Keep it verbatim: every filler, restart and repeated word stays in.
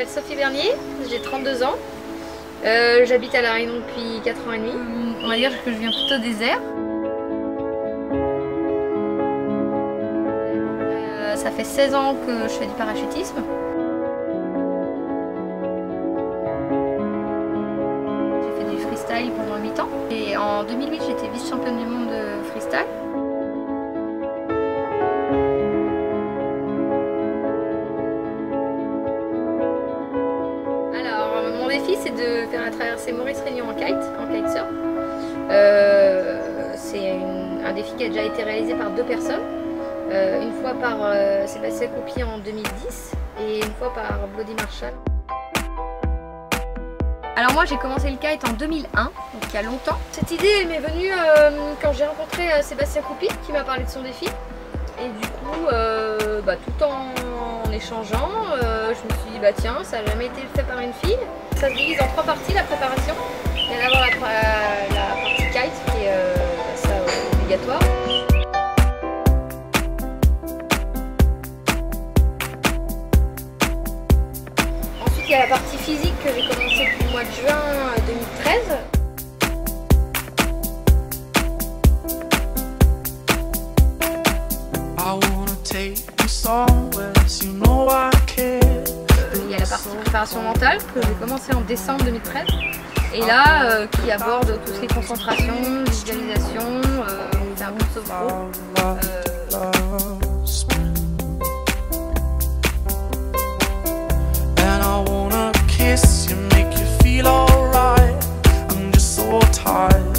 Sophie Bernier, j'ai trente-deux ans. Euh, J'habite à La Réunion depuis quatre ans et demi. On va dire que je viens plutôt des airs. Euh, ça fait seize ans que je fais du parachutisme. J'ai fait du freestyle pendant huit ans. Et en deux mille huit, j'étais vice-championne du monde de freestyle. Mon défi, c'est de faire la traversée Maurice-Réunion en kite, en kitesurf. Euh, c'est un défi qui a déjà été réalisé par deux personnes. Euh, une fois par euh, Sébastien Coupier en deux mille dix et une fois par Bloody Marshall. Alors moi j'ai commencé le kite en deux mille un, donc il y a longtemps. Cette idée elle m'est venue euh, quand j'ai rencontré euh, Sébastien Coupier qui m'a parlé de son défi. Et du coup, euh, bah, tout en, en échangeant, euh, je me suis dit bah tiens, ça n'a jamais été fait par une fille. Ça se divise en trois parties la préparation. Il y a d'abord la, la partie kite qui est euh, ça, euh, obligatoire. Ensuite il y a la partie physique que j'ai commencé depuis le mois de juin deux mille treize. Il y a la partie préparation mentale que j'ai commencé en décembre deux mille treize et là euh, qui aborde tout ce qui est concentration, visualisation, euh, on fait un bon sophro. And I wanna kiss you, make you feel alright. I'm just so tired.